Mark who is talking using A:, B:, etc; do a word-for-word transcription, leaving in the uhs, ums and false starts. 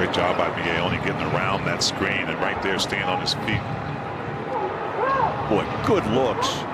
A: Great job by Miye Oni getting around that screen and right there staying on his feet.
B: Boy, good looks.